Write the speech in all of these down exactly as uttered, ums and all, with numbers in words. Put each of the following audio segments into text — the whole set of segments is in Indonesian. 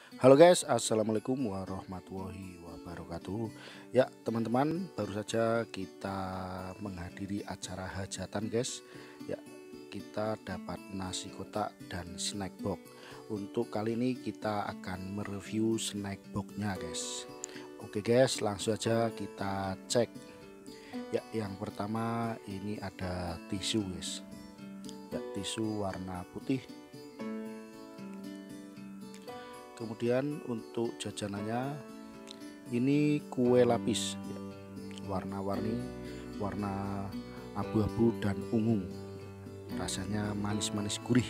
Halo guys, assalamualaikum warahmatullahi wabarakatuh. Ya teman-teman, baru saja kita menghadiri acara hajatan guys. Ya, kita dapat nasi kotak dan snack box. Untuk kali ini kita akan mereview snack boxnya guys. Oke guys, langsung saja kita cek. Ya, yang pertama ini ada tisu guys. Ya, tisu warna putih. Kemudian untuk jajanannya ini kue lapis ya, warna-warni, warna abu-abu dan ungu, rasanya manis-manis gurih.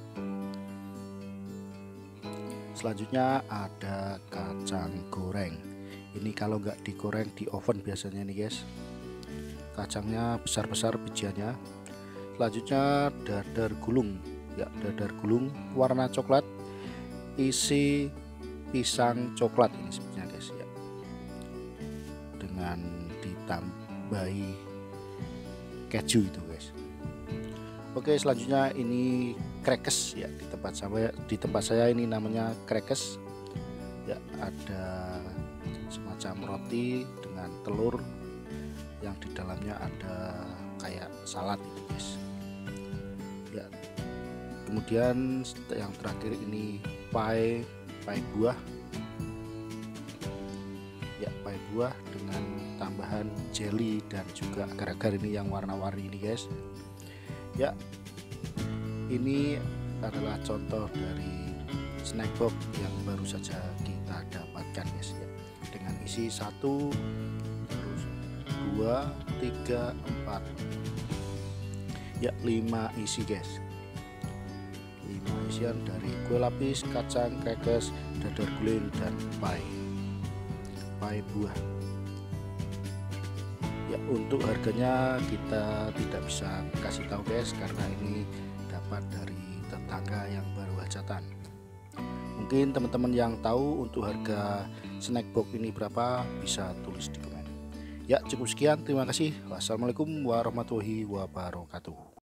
Selanjutnya ada kacang goreng. Ini kalau nggak digoreng di oven biasanya nih guys. Kacangnya besar-besar bijiannya. Selanjutnya dadar gulung ya, dadar gulung warna coklat, isi pisang coklat ini sebenarnya guys ya, dengan ditambahi keju itu guys. Oke, selanjutnya ini crackers ya, di tempat saya di tempat saya ini namanya crackers ya, ada semacam roti dengan telur yang di dalamnya ada kayak salad itu guys ya. Kemudian yang terakhir ini pie pie buah ya, pie buah dengan tambahan jelly dan juga agar-agar ini yang warna-warni ini guys ya. Ini adalah contoh dari snack box yang baru saja kita dapatkan guys ya, dengan isi satu, terus dua, tiga, empat ya, lima isi guys. lima isian dari kue lapis, kacang, crackers, dadar guling, dan pie pie buah ya. Untuk harganya kita tidak bisa kasih tahu guys, karena ini dapat dari tetangga yang baru hajatan. Mungkin teman-teman yang tahu untuk harga snack box ini berapa bisa tulis di komen ya. Cukup sekian, terima kasih. Wassalamualaikum warahmatullahi wabarakatuh.